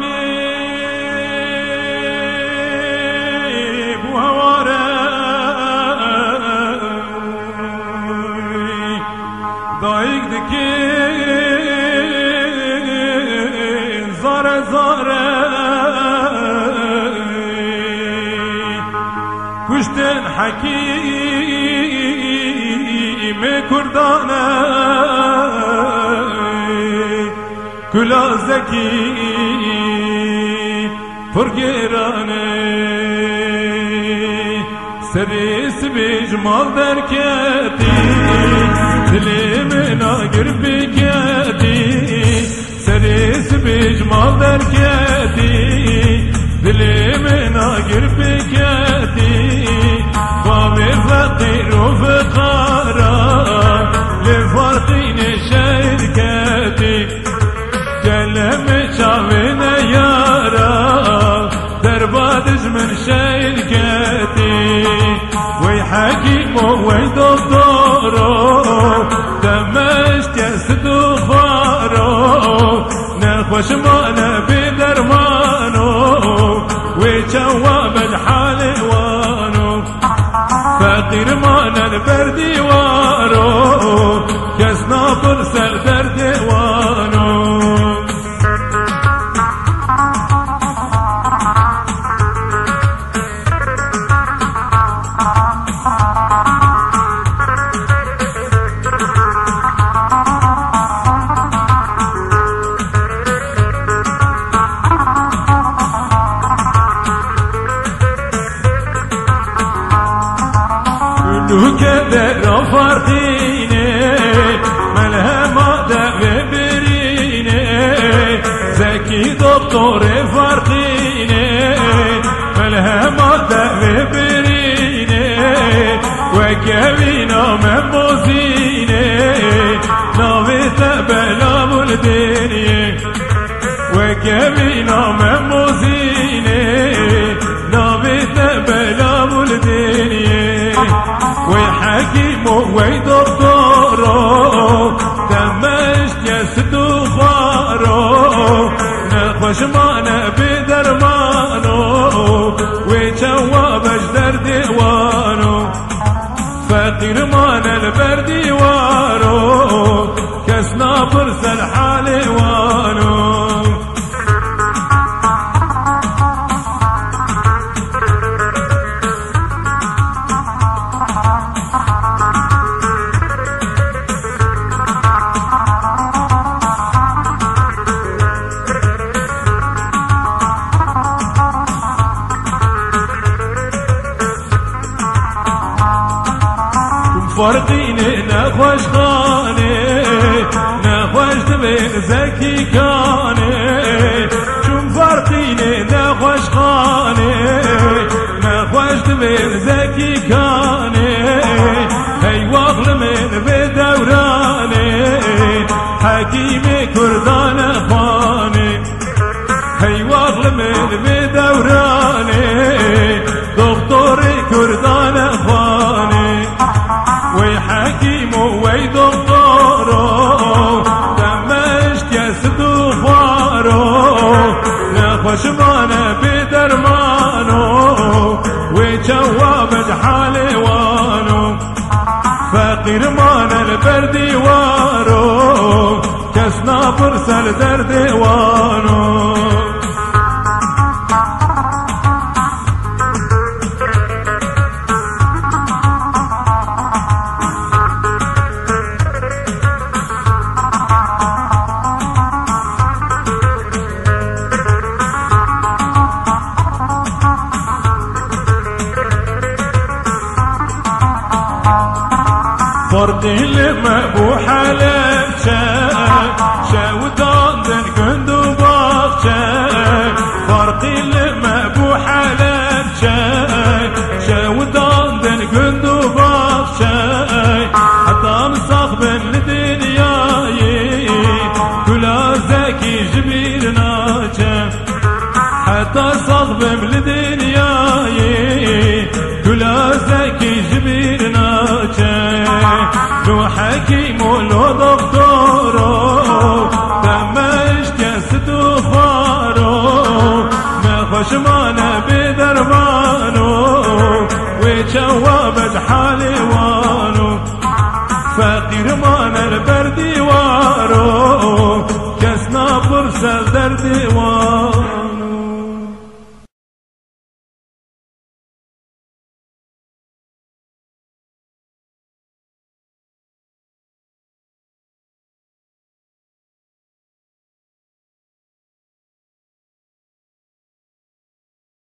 کشتن حکیم کردانه کلا زکی پرگرانه سریس بیجمال درکتی دلیم ناگر بکتی سریس بیجمال درکتی دلیم ناگر بکتی بابی فقیر و فقارا لفرقین شرکتی کلم شاوین یارا در بادش من شرکتی وی حکیم و وی دکتورو دمشت کست و خارو نخوش مانا بدرمانو وی جواب الحال وانو فقیر مانا البردی وارو کسنا برسل در دیوانو كدر فرقيني ملهمة دعوة بريني زكي دكتور فرقيني ملهمة دعوة بريني وكبينا مبوزيني ناوي تبلا بلديني وكبينا مبوزيني ناوي تبلا بلديني وحكيم وي دكتورو دمشت يسد وخارو نخوش مانا بدرمانو وجواب اجدر ديوانو فقير مانا البردي وارو كسنا برسل حالي وانو فرقيني نخوش خاني نخوش دبين زكي كاني شوم فرقيني نخوش خاني نخوش دبين زكي كاني هي واغل من بدوراني حكيمي كردان اخواني هي واغل من بدوراني دكتوري كردان اخواني وي حكيم وي دكتورو دمشت يسد وخارو نخوش مانا بدرمانو وجواب الحال وانو فقير مانا البردي وارو كسنا برسل درد وانو فرقي لما بو حلب شاودان دن كندو باخشا فرقي لما بو حلب شاودان دن كندو باخشا حتى مساق بن لدنياي كلا زكي جبير ناجا حتى صاق بن لدنياي كلا زكي جبير ناجا لو حكي